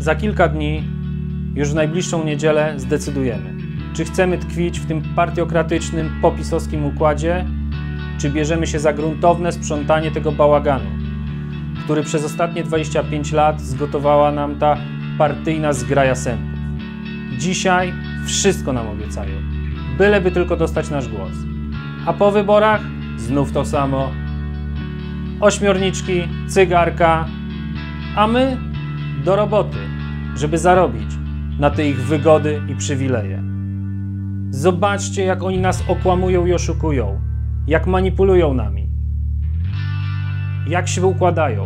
Za kilka dni, już w najbliższą niedzielę, zdecydujemy, czy chcemy tkwić w tym partiokratycznym, popisowskim układzie, czy bierzemy się za gruntowne sprzątanie tego bałaganu, który przez ostatnie 25 lat zgotowała nam ta partyjna zgraja sępów. Dzisiaj wszystko nam obiecają, byleby tylko dostać nasz głos. A po wyborach znów to samo. Ośmiorniczki, cygarka, a my do roboty, żeby zarobić na te ich wygody i przywileje. Zobaczcie, jak oni nas okłamują i oszukują, jak manipulują nami, jak się układają.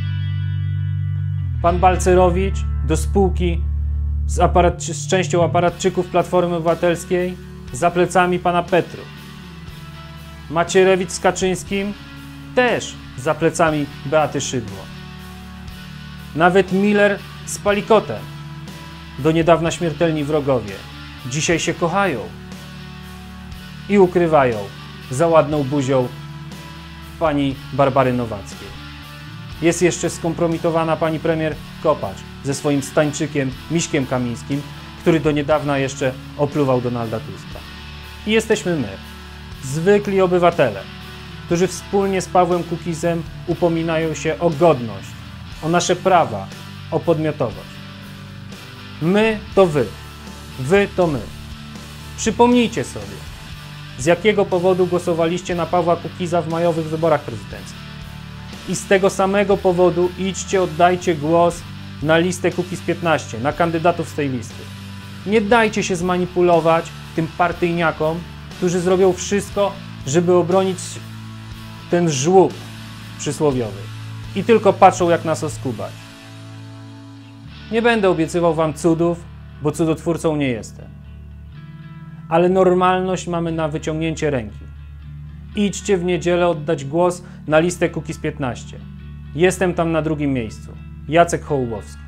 Pan Balcerowicz do spółki z częścią aparatczyków Platformy Obywatelskiej za plecami pana Petru. Macierewicz z Kaczyńskim też za plecami Beaty Szydło. Nawet Miller z Palikotem, do niedawna śmiertelni wrogowie, dzisiaj się kochają i ukrywają za ładną buzią pani Barbary Nowackiej. Jest jeszcze skompromitowana pani premier Kopacz ze swoim Stańczykiem Miśkiem Kamińskim, który do niedawna jeszcze opluwał Donalda Tuska. I jesteśmy my, zwykli obywatele, którzy wspólnie z Pawłem Kukizem upominają się o godność, o nasze prawa, o podmiotowość. My to wy, wy to my. Przypomnijcie sobie, z jakiego powodu głosowaliście na Pawła Kukiza w majowych wyborach prezydenckich. I z tego samego powodu idźcie, oddajcie głos na listę Kukiz 15, na kandydatów z tej listy. Nie dajcie się zmanipulować tym partyjniakom, którzy zrobią wszystko, żeby obronić ten żłób przysłowiowy. I tylko patrzą, jak nas oskubać. Nie będę obiecywał wam cudów, bo cudotwórcą nie jestem. Ale normalność mamy na wyciągnięcie ręki. Idźcie w niedzielę oddać głos na listę Kukiz 15. Jestem tam na drugim miejscu. Jacek Hołubowski.